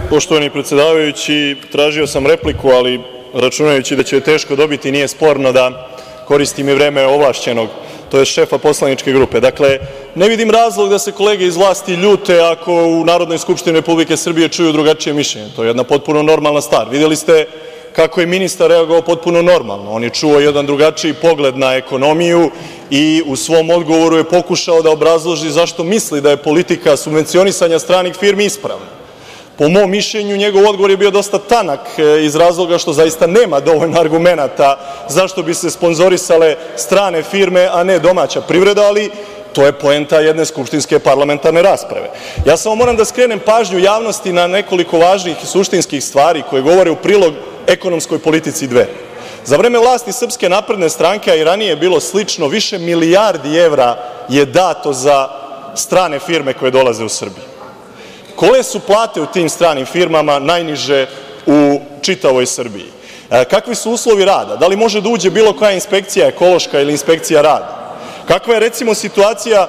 Poštovani predsedavajući, tražio sam repliku, ali računajući da ću je teško dobiti, nije sporno da koristim i vreme ovlašćenog, to je šefa poslaničke grupe. Dakle, ne vidim razlog da se kolege iz vlasti ljute ako u Narodnoj skupštini Republike Srbije čuju drugačije mišljenje. To je jedna potpuno normalna stvar. Videli ste kako je ministar reagovao potpuno normalno. On je čuo jedan drugačiji pogled na ekonomiju i u svom odgovoru je pokušao da obrazloži zašto misli da je politika subvencionisanja stranih firmi ispravna. Po mom mišljenju, njegov odgovor je bio dosta tanak iz razloga što zaista nema dovoljno argumenata zašto bi se sponzorisale strane firme, a ne domaća privreda, ali to je poenta jedne skupštinske parlamentarne rasprave. Ja samo moram da skrenem pažnju javnosti na nekoliko važnih i suštinskih stvari koje govore u prilog ekonomskoj politici Dveri. Za vreme vlasti Srpske napredne stranke, a i ranije je bilo slično, više milijardi evra je dato za strane firme koje dolaze u Srbiju. Koje su plate u tim stranim firmama najniže u čitavoj Srbiji? Kakvi su uslovi rada? Da li može da uđe bilo koja inspekcija ekološka ili inspekcija rada? Kakva je, recimo, situacija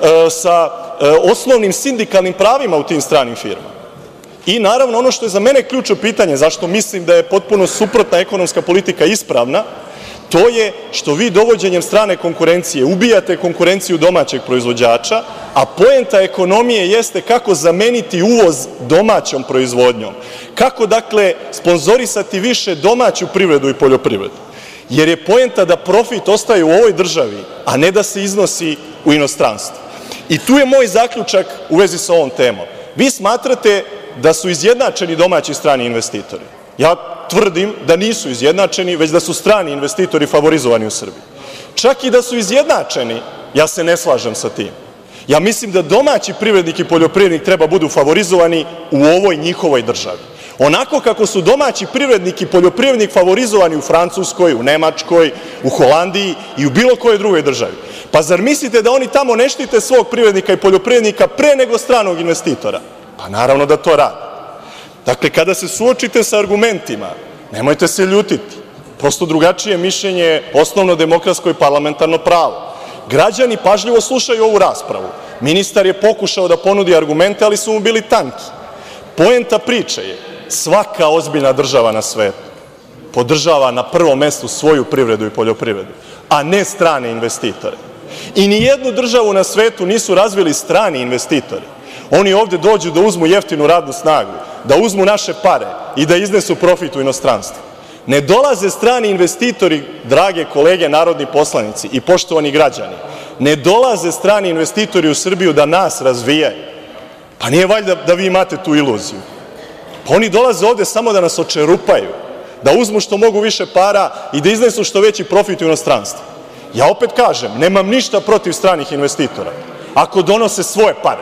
sa osnovnim sindikalnim pravima u tim stranim firmama? I, naravno, ono što je za mene ključno pitanje, zašto mislim da je potpuno suprotna ekonomska politika ispravna, to je što vi dovođenjem strane konkurencije ubijate konkurenciju domaćeg proizvođača, a poenta ekonomije jeste kako zameniti uvoz domaćom proizvodnjom. Kako, dakle, sponzorisati više domaću privredu i poljoprivredu? Jer je poenta da profit ostaje u ovoj državi, a ne da se iznosi u inostranstvo. I tu je moj zaključak u vezi sa ovom temom. Vi smatrate da su izjednačeni domaći i strani investitori. Ja tvrdim da nisu izjednačeni, već da su strani investitori favorizovani u Srbiji. Čak i da su izjednačeni, ja se ne slažem sa tim. Ja mislim da domaći privrednik i poljoprivrednik treba budu favorizovani u ovoj njihovoj državi. Onako kako su domaći privrednik i poljoprivrednik favorizovani u Francuskoj, u Nemačkoj, u Holandiji i u bilo kojoj drugoj državi. Pa zar mislite da oni tamo ne štite svog privrednika i poljoprivrednika pre nego stranog investitora? Pa naravno da to rade. Dakle, kada se suočite sa argumentima, nemojte se ljutiti. Prosto drugačije mišljenje je osnovno demokratsko i parlamentarno pravo. Građani pažljivo slušaju ovu raspravu. Ministar je pokušao da ponudi argumente, ali su mu bili tanki. Poenta priče je, svaka ozbiljna država na svetu podržava na prvom mestu svoju privredu i poljoprivredu, a ne strane investitore. I nijednu državu na svetu nisu razvili strani investitori. Oni ovde dođu da uzmu jeftinu radnu snagu, da uzmu naše pare i da iznesu profit u inostranstvo. Ne dolaze strani investitori, drage kolege narodni poslanici i poštovani građani, ne dolaze strani investitori u Srbiju da nas razvijaju. Pa nije valjda da vi imate tu iluziju. Pa oni dolaze ovde samo da nas očerupaju, da uzmu što mogu više para i da iznesu što veći profit u inostranstvo. Ja opet kažem, nemam ništa protiv stranih investitora, ako donose svoje pare.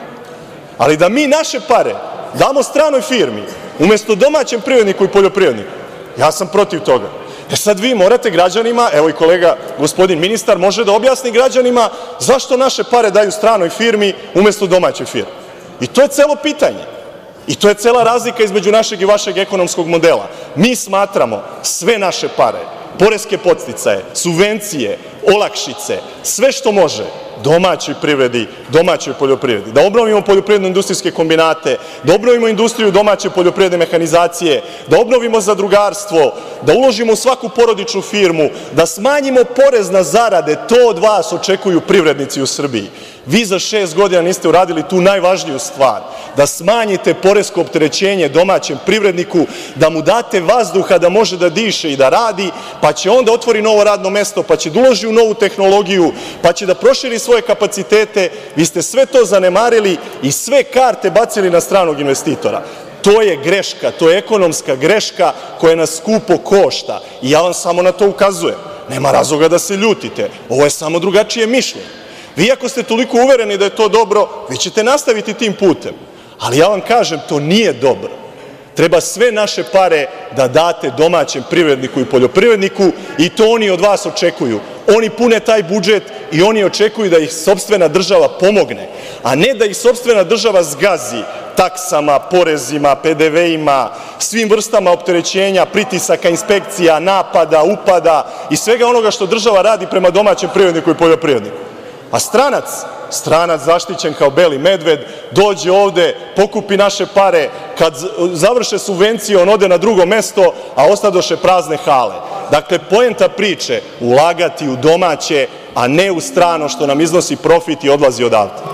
Ali da mi naše pare damo stranoj firmi umesto domaćem privredniku i poljoprivredniku, ja sam protiv toga. Sad vi morate građanima, evo i kolega gospodin ministar može da objasni građanima zašto naše pare daju stranoj firmi umesto domaćoj firmi. I to je celo pitanje. I to je cela razlika između našeg i vašeg ekonomskog modela. Mi smatramo sve naše pare, poreske podsticaje, subvencije, olakšice, sve što može domaćoj privredi, domaćoj poljoprivredi, da obnovimo poljoprivredno-industrijske kombinate, da obnovimo industriju domaće poljoprivredne mehanizacije, da obnovimo zadrugarstvo, da uložimo u svaku porodičnu firmu, da smanjimo porez na zarade, to od vas očekuju privrednici u Srbiji. Vi za 6 godina niste uradili tu najvažniju stvar, da smanjite poresko opterećenje domaćem privredniku, da mu date vazduha da može da diše i da radi, pa će onda otvori novo radno mesto, pa će da uloži u novu tehnologiju, pa će da proširi svoje kapacitete. Vi ste sve to zanemarili i sve karte bacili na stranog investitora. To je greška, to je ekonomska greška koja nas skupo košta i ja vam samo na to ukazujem. Nema razloga da se ljutite, ovo je samo drugačije mišljenje. Vi ako ste toliko uvereni da je to dobro, vi ćete nastaviti tim putem. Ali ja vam kažem, to nije dobro. Treba sve naše pare da date domaćem privredniku i poljoprivredniku i to oni od vas očekuju. Oni pune taj budžet i oni očekuju da ih sopstvena država pomogne, a ne da ih sopstvena država zgazi taksama, porezima, PDV-ima, svim vrstama opterećenja, pritisaka, inspekcija, napada, upada i svega onoga što država radi prema domaćem privredniku i poljoprivredniku. A stranac zaštićen kao beli medved, dođe ovde, pokupi naše pare, kad završe subvencije, on ode na drugo mesto, a ostadoše prazne hale. Dakle, poenta priče – ulagati u domaće, a ne u strano što nam iznosi profit i odlazi odavde.